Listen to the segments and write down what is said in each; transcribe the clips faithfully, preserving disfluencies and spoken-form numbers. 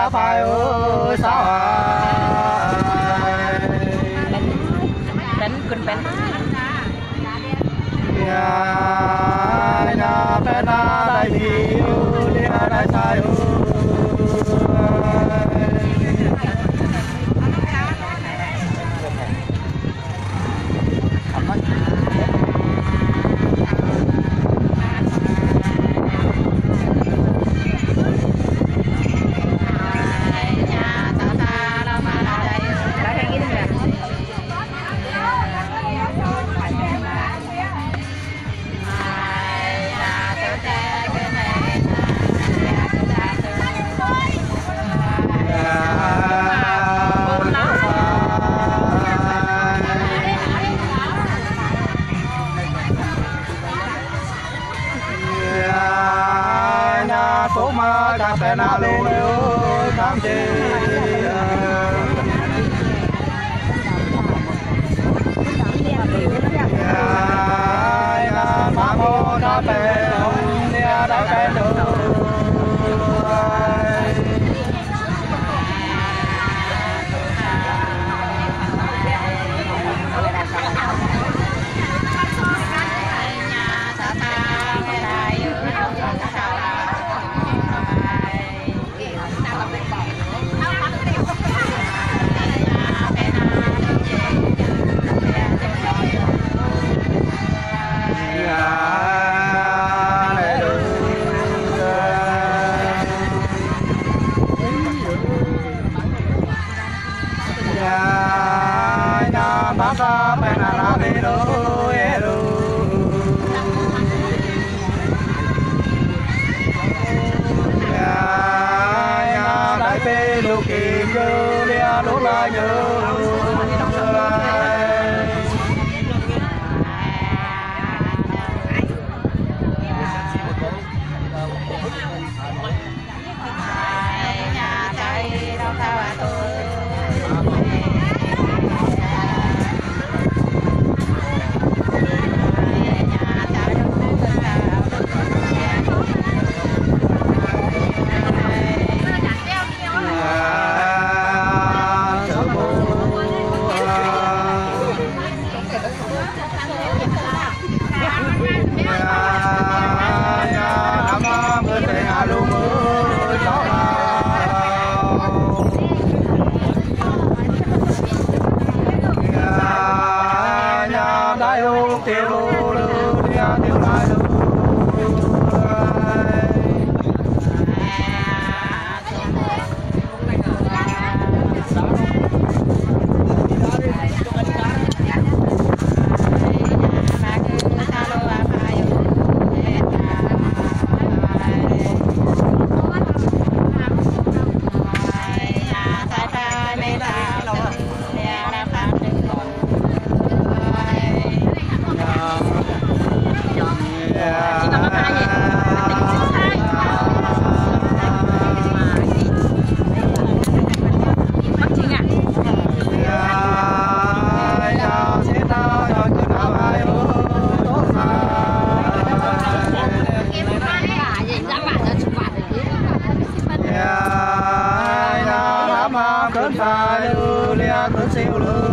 đã phải ơi sao à bánh cún bánh nhà nhà bên na đại bi lia đại sai phố mà cà phê nào lên cam chê mà mua cà phê không nghe đã phê được Baka penara bero ero ya ya đại pe lô kim nhớ lia lô la nhớ cơn phai lư lia cơn siêu lư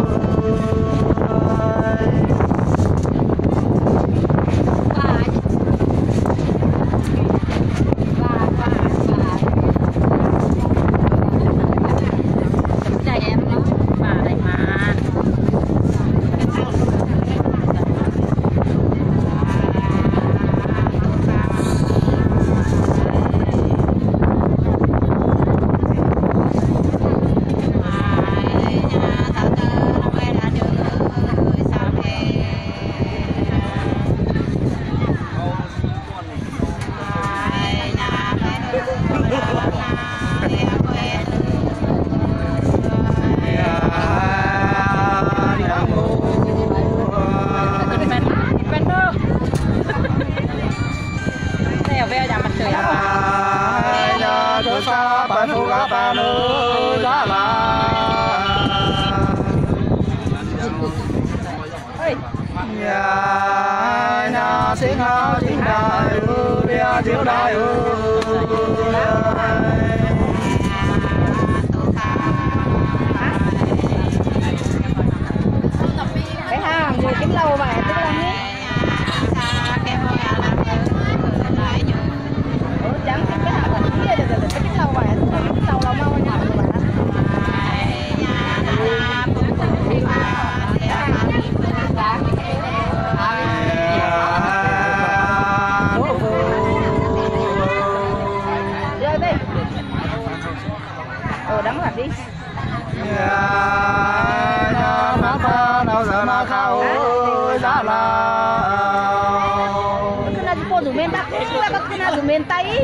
sa pa nu ga pa nu da la nhà nhà sinh hao chính đại ư bia chiếu đại ư Ờ đắng là đi. Nó ta nào giờ nó khao giá là. Cái nào cô dùng men bắc, cái nào dùng men tây.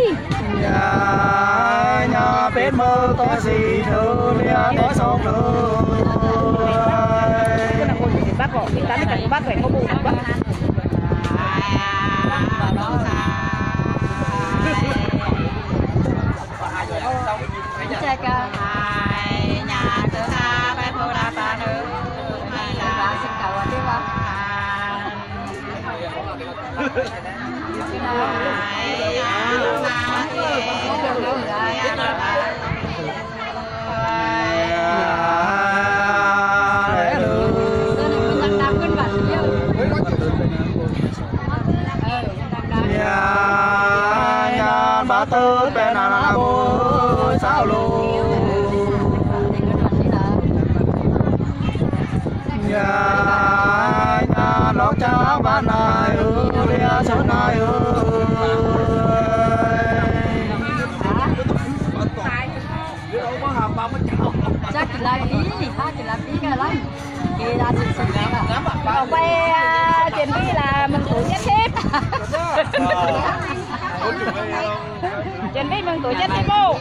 Nhà nhà bên mơ tối gì thơ lia tối sông thơ. Cái nào cô dùng men bắc rồi, tán cái cả bác phải có bù bắc. Chạy cả nhà từ xa bay phố đa ta nữ hay là xin cầu đi vào ba tư bên là bố sao luôn nhà nhà nó cha ba này ơi lia số này ơi chắc chỉ là tí ha chỉ là tí cái lắm kia ra sự sự còn quay chuyện đi là mừng tuổi chết tiếp chuyện đi mừng tuổi chết tiếp cô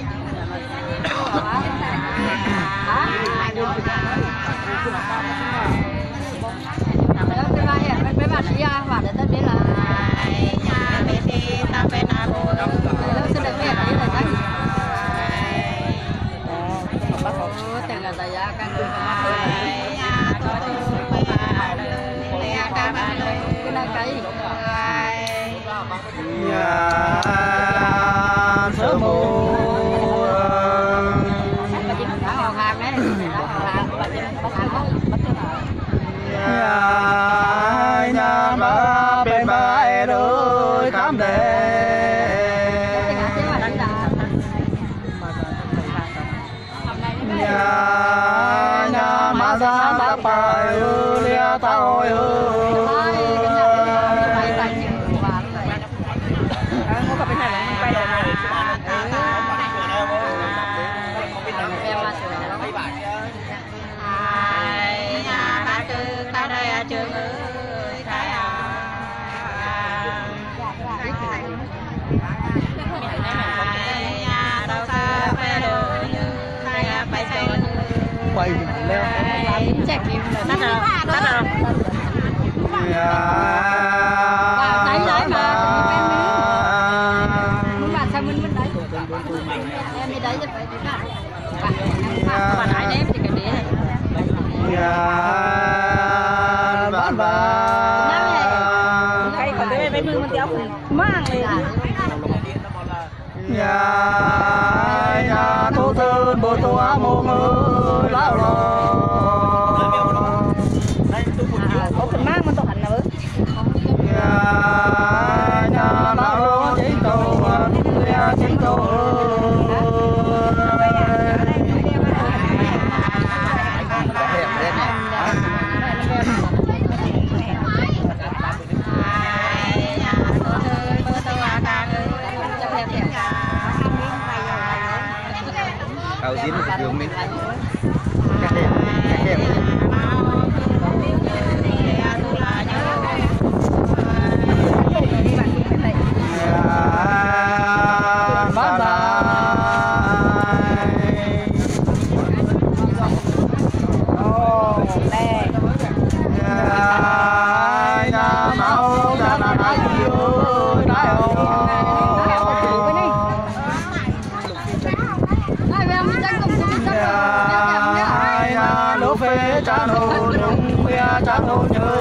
mấy bạn đi à bạn đến đây là nhà bên đi ta bên nào xin được biết là gì đấy tiền là tài giá căn cứ cái này cái nhà sớm mù nhà nhà ba bên ba em ơi cảm đề nhà nhà má ra ba bài ơi lia tao ơi quay leo chạy đi tắt rồi tắt rồi vào đấy đấy mà muốn bạn sao mình mình đấy em đi đấy thì phải đi bạn bạn lại đấy thì cái đĩa này bạn bạn cây còn cái bên mình kéo mang này nhà nhà tô thơ bồ tô á mô ngơ lao lò có phần mang mình tổ hành nữa nhà nhà lao lò chính cầu nhà chính cầu Hãy subscribe cho kênh Ghiền Mì Gõ để không bỏ lỡ phê cha nô đúng cha nô nhớ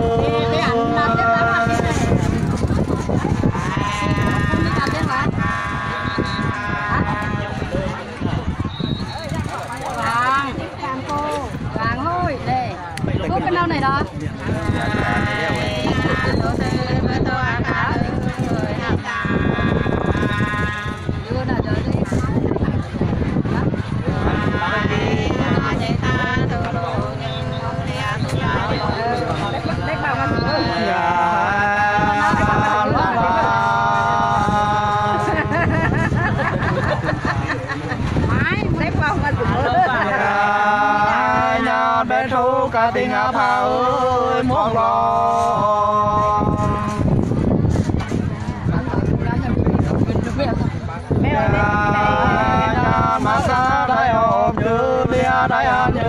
vàng thôi để có cái nào này đó nhà tình áp hà ơi mong lo nhà mà xa đại hòm như bia đại hàn như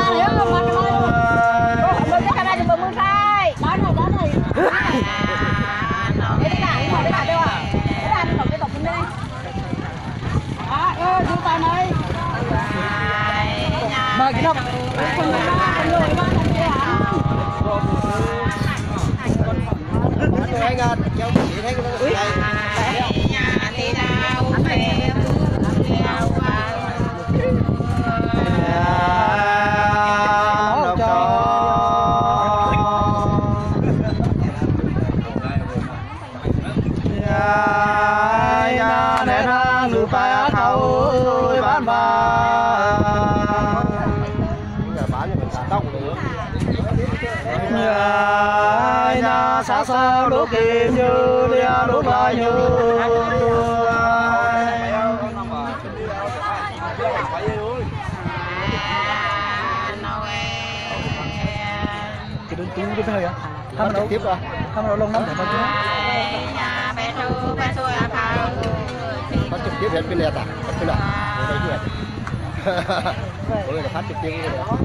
mà cái đâu anh ăn cháu chỉ thấy cái nhà thì đau về đau xa xa lúc kim như lia lúc lại như cái đơn tú cái hơi á thăm trực tiếp à thăm nó lông lắm để bao nhiêu phát trực tiếp hiện bên này à cái nào đây chứ ôi là phát trực tiếp cái này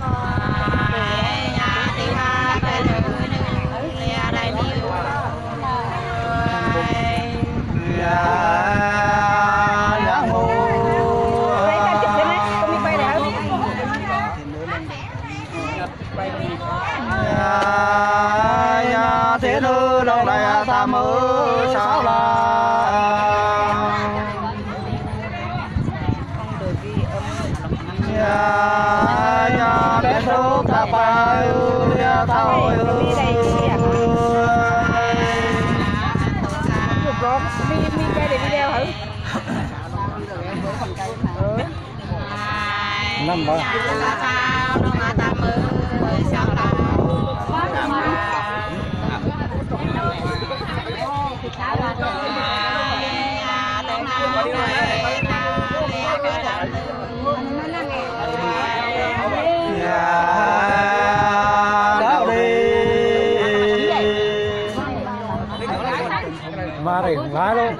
thế nữ lâu này ta mới sao là nhà nhà bé thuốc ta phải thôi mi mi quay để video thử năm ba ma này lái luôn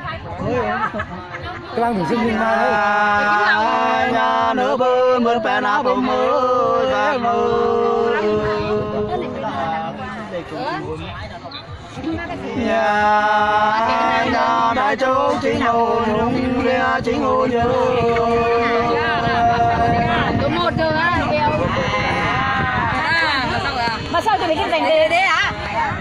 cái lăng thủy sinh linh ma đấy nhà nửa bơ mượn bè ná bơ mơ và mơ nhà nhà đại châu chính hồ nhung lia chính hồ nhớ có một cơ á mà sao cho mình cái dành đề đấy à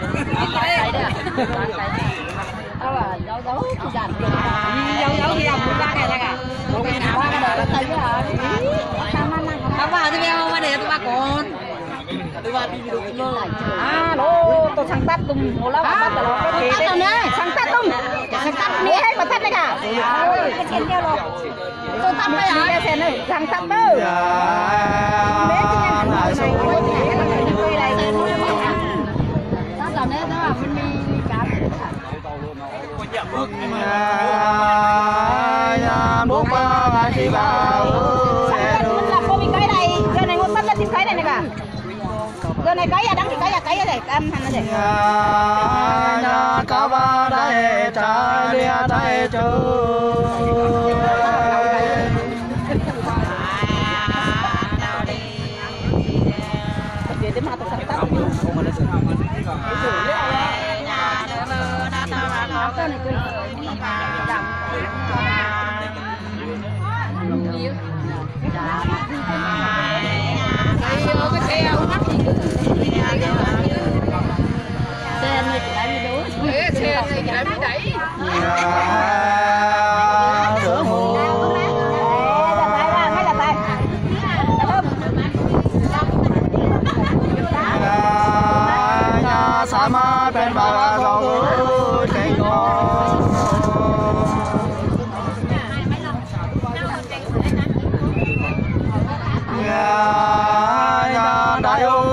đâu à dấu dấu thì giảm dấu dấu thì làm ba ngày này cả một ngày nào ba ngày tay chứ hả không vào thì đeo mà để tôi ba con tôi ba đi được luôn à lô tôi sang tắt tung một lá bắt rồi nó thế đấy sang tắt tung sang tắt ní hết mà tắt đấy cả cái chén đeo rồi tôi tắt đấy hả chén này sang tắt đâu đấy thì anh này đây này tắt rồi đấy đó là mình đi cá nhà bố ba ngày chị vào làm cô bị cái này giờ này ngồi bắt lên tìm cái này này cả giờ này cái à đắng thì cái à cái à này ăn hành này nhà cá ba đây trái lia đây chơi để đến mà tôi sắp tắt cái này cứ giảm nhiều cái xe ông nắp gì xe này chỉ đánh đi đúng xe này chỉ đánh đi đẩy rửa hồ mấy là tay nhà sa ma bên bà giàu cây con nhà nhà đại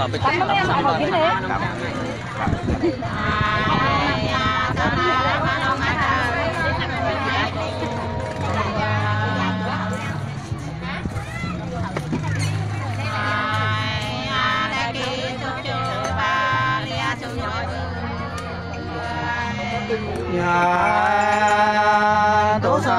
là bên Tắm nó mới ăn học học kiến đấy. nhà tổ sai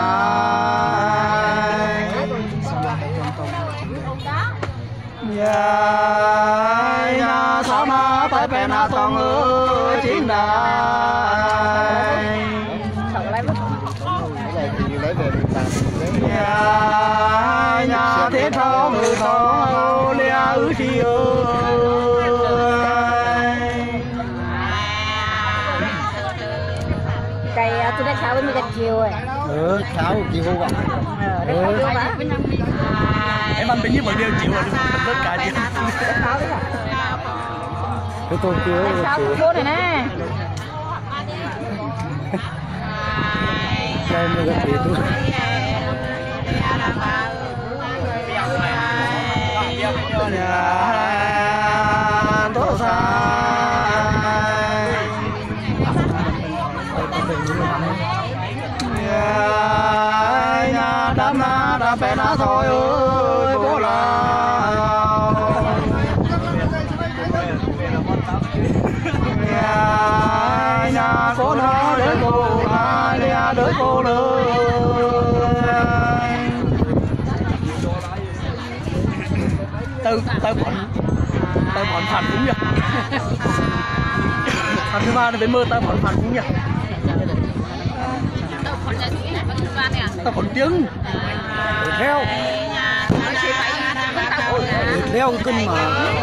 nhà nhà sao na tại bên na tông ơi chính đài nhà nhà thế thao người thao lia ư chi ơi Cây tôi đã sáu mươi cái chiều rồi. Ừ, sáu chiều không ạ. Ừ, em ăn bánh như một điều chịu rồi, mình tất cả chịu. Cái con kia sáu mươi bốn này nè. đây mới gặp tôi. Nhà tổ sai nhà đám na đám bé na thôi ơi bố lao nhà nhà số nó đến cô ai nhà đến cô lớn từ từ bọn từ bọn thành cũng vậy thành thứ ba nó đến mưa từ bọn thành cũng vậy tao còn trứng theo theo kinh mà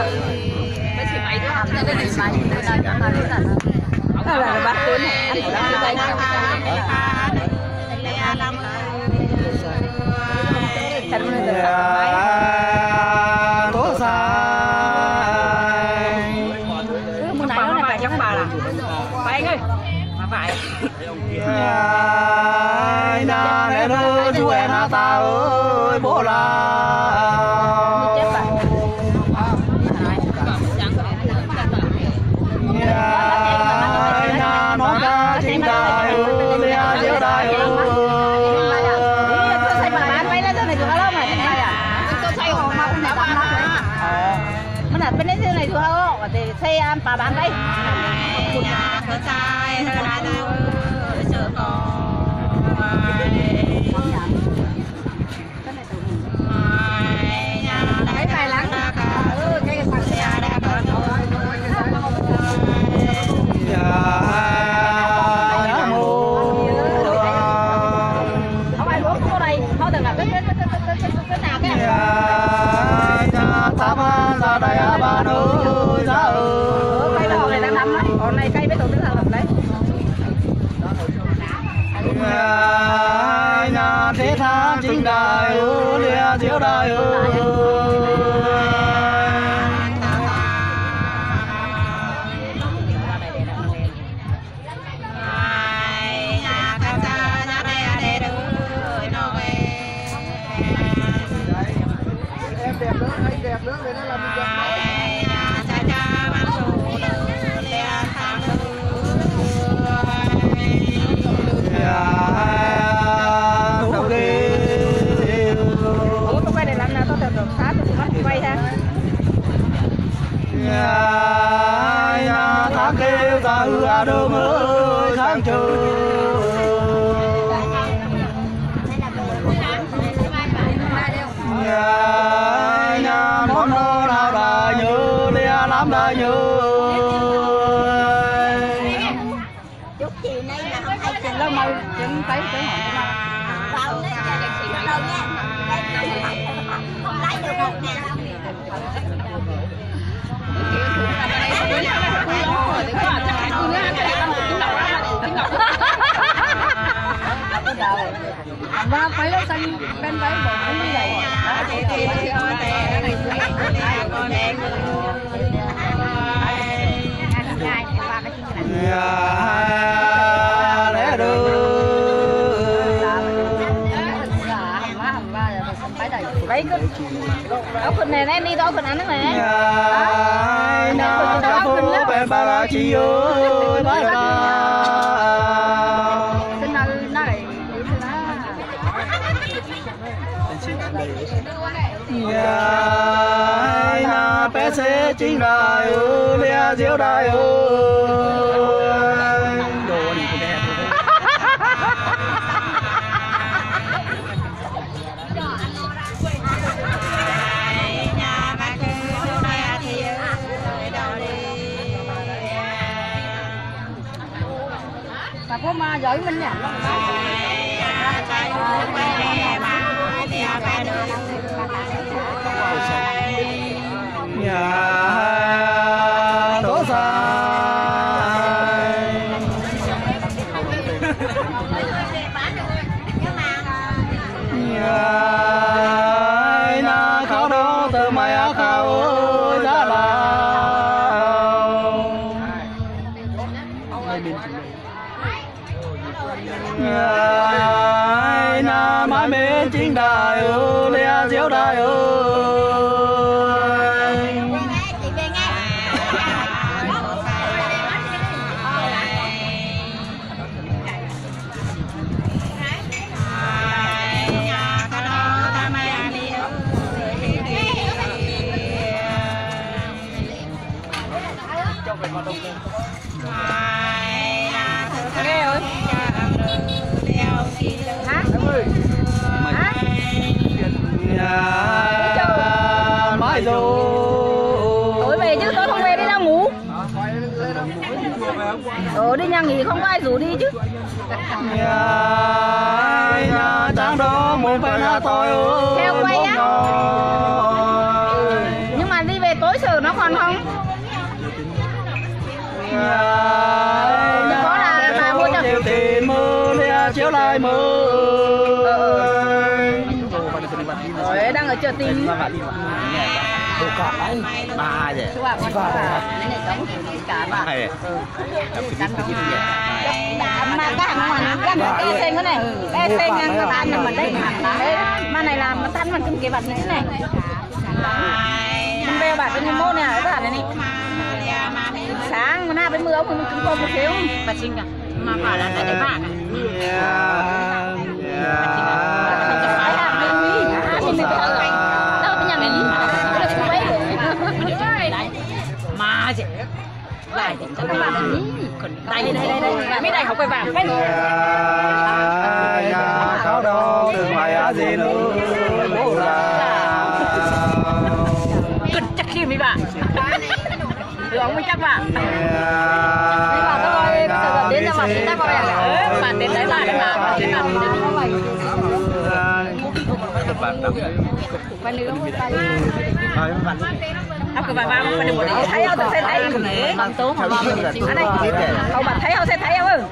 Đó là bát cuốn này, ăn ở đây. tổ sai Mùa này nó phải trắng bà là phải anh ơi mà phải nhà này nó chú em ta ơi bố lao nhà nó ca chính đại ơi lia diệu đại ơi bên đấy này thua không? Thì xây ăn bà bán đây. Nhà có trai hơn ai đâu sợ con đấy phải lắng ừ cái cái thằng nhà đã có nhà mô không ai uống cô đây thôi đừng là cái cái cái cái cái cái nào cái nhà tám ra đây ba ơi ra ơi cây đào này đang nằm đấy còn này cây mấy tổ đứng hàng đấy nhà nhà thế tha chính đại ơi lia diệu đại ơi nhà tháng kêu ta ưa đường ơi tháng trời nhà nhà món nó nào đã nhớ lia lắm đã nhớ chút chiều nay là không thấy chuyện lâu màu chuyện thấy cái hỏi vào đấy cho đẹp xịn đâu nha không lấy được đâu nè và phải lâu xanh bên váy bộ cũng như vậy chị chị chị ơi tè này tôi con em nhà lẽ đưa lấy cái áo quần này này đi đó quần ăn nước này này na cha phố bên ba la chi ơi bye bye cái nào này na bé xe chính đại ơi lia diệu đại ơi đồ này cũng đẹp bà có ma giỏi mình nè nhà đổ dài nhà na khảo đó từ mai á khảo giá lao nhà na mãi bên chính đại ơi lia diệu đại ơi mãi rồi tối về chứ tôi không về đi đâu ngủ ở đi nhà nghỉ không có ai rủ đi chứ nhà trắng đó một bên là tôi theo quay á nhưng mà đi về tối sờ nó còn không có là bà mua cho chiều tiền mưa lia chiếu lại mưa rồi đang ở chợ tím đồ cả đấy ba vậy các bạn các bạn này giống cả bạn này mà cái hàng mà cái cái sen cái này cái sen cái bạn là mình đấy mà này là nó tan mình cũng cái bạn như thế này mình bèo bạn bên mô này các bạn này sáng mà na bên mưa ông mình cũng có một thiếu bà xinh à mà phải là cái bạn mà chị lại thì cho các bạn đây đây đây đây mấy đây học cái vàng cái nhà khảo đó từ ngoài á gì nữa bố là cực chắc khi mấy bạn được ông mới chắc bạn nhưng mà tôi coi đến ra mặt đến ta coi à bạn đến đấy lại là bạn đến mặt bạn nữa ông cứ bà ba mình đừng có đi thấy không tôi sẽ thấy bằng tố họ anh này không bạn thấy không sẽ thấy không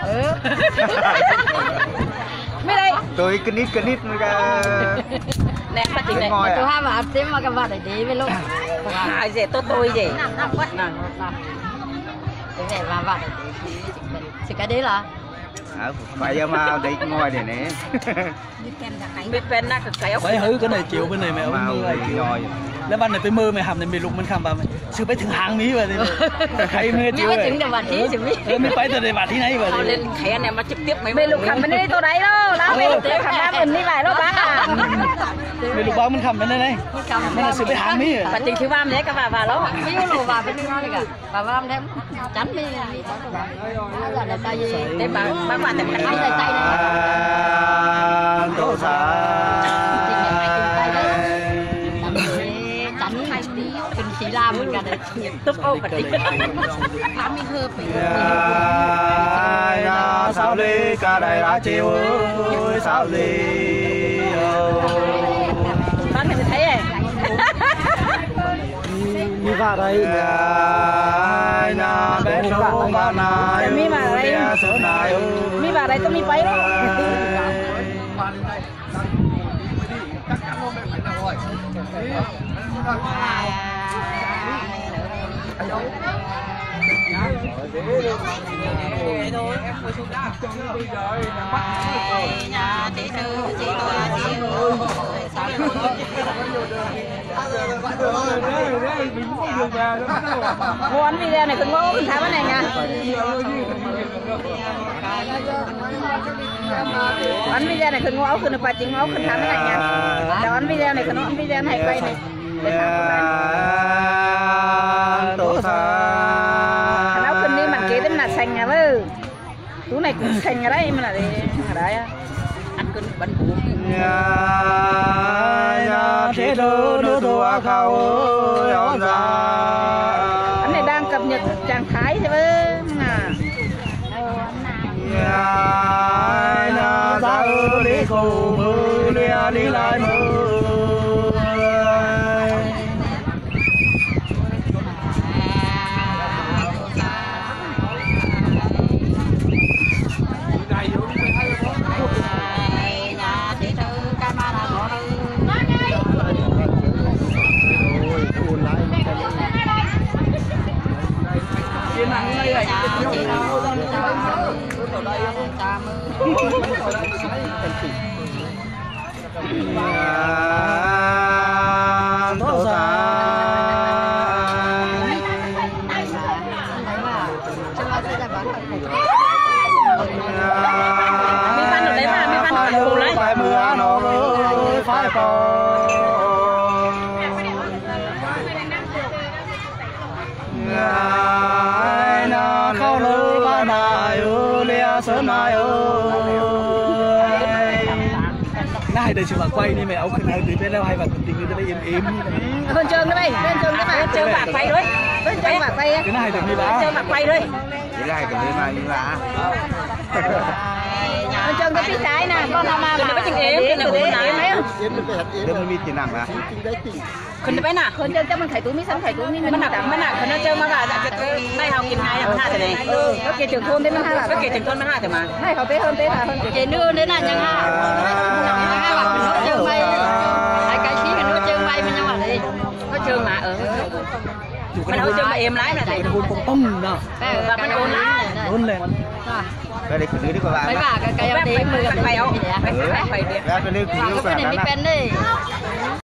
mấy đây tôi cái nít cái nít nè phát triển này tôi hai bạn xem mà các bạn để đi với luôn hai dễ tốt tôi gì cái này mà bạn thì cái đấy là phải mà đi ngồi để nè biết bên na cực cái phải hứ cái này chịu bên này mày ông mưa ngồi แล้ววันไหนไปมือไม่ทำในเมลุกมันคำแบบซื้อไปถึงหางนี้ไปเลยใครมือจิ้วเลยถึงจังหวัดที่สิมิเออไม่ไปแต่ในบัตรที่ไหนไปเขาเลเล่ยนแขนเนี่ยมาtrực tiếp mấy bên lục khẩm bên đây tôi đấy đâu lá bên lục khẩm lá bên đi lại đâu bác à เมลุกบ้างมันคำเป็นไงมันซื้อไปหางนี้ và tình thứ ba đấy các bà bà đó ví dụ là bà bên đi ngon cả bà ba thêm chắn đi giờ là tay gì thế bà bác bà tập tay tay tay này tổ sa chắn này từng chỉ làm mình cả đấy túc ô và tính tám mươi hơ phải sao đi cả đây đã chiều ơi sao đi bác thì thấy này มีว่าอะไร na bé số mà này mi mà đây số này mi vào đây tôi mi quay đó Muốn video này cần ngô cần thám cái này nha. Ăn video này cần ngô cần phải chính ngô cần thám cái này nha. Đó ăn video này cần ăn video này quay này. Để thám các bạn. Nó cần đi mặt kế đến là xanh à vơ. Tú này cũng xanh ở đây mà là đi ở đây ăn cân bánh cuốn. Thế đô đô đô khâu anh này đang cập nhật trạng thái thế với mà na ra đi khổ mưa đi lại mưa phải mưa nó ơi phải còn ngày nào khâu lư ba nài ơi lia sớm nài ơi này để chụp bạn quay đi mày áo khăn hai từ bên đâu hay bạn tình như thế này im im hơn trường đấy mày hơn trường đấy mày trường bạc quay đấy hơn trường bạc quay cái này được như bá trường bạc quay đấy cái này cái đấy mà như bá hơn trường cái phía trái nè con nào mà cái chừng em cái này của em mấy đừng có bị tiền nặng à คนไปน่ะคนเจอจะมันไข่ตุ้มนี่ซ้ำไข่ตุ้มนี่มันหนักมันหนักคนเจอมาแบบได้เขากินไงมันห้าแต่ไหนเออก็เกี่ยถึงทุนได้มันห้าก็เกี่ยถึงทุนมันห้าแต่มาให้เขาเต้เฮิร์นเต้ค่ะเกี่ยนื้อได้นั่นยังห้าห้าบาทมันก็เจอไปไอ้ไก่ชี้มันก็เจอไปมันยังว่าเลยก็เจอมาเออมันเอาเจอมาเอ็มไลฟ์น่ะโอนป้องเนาะแบบมันโอนไลฟ์โอนเลย cái này cứ đi qua bạn ไปบ่าcái cáiเอาเต้มือกันไปเอาไปไปไปเดี๋ยว cái này cứ đi qua bạn